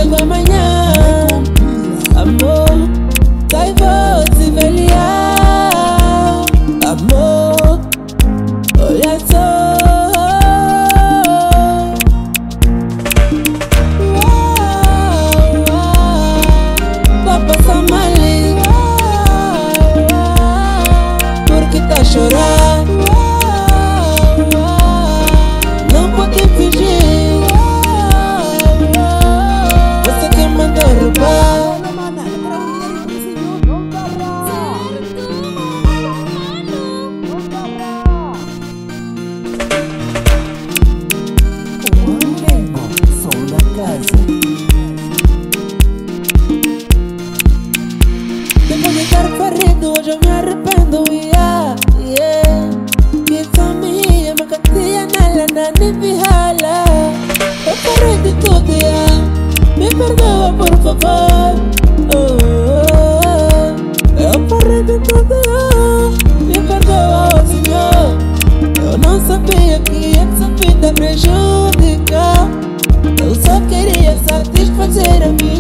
do amanhã. Amor, sai vou se velhar. Amor, olha só. Vai passar mal, porque tá chorando. Não pode fingir. Você quer mandar roubar. Depois de estar ferido, hoje eu me arrependo, yeah. Pensa minha, mas catia nela, nem vihala. Eu parei de tudo, yeah. Me perdoa, por favor. Eu parei de tudo, me perdoa, oh Senhor. Eu não sabia que essa vida prejudica. Eu só queria satisfazer a minha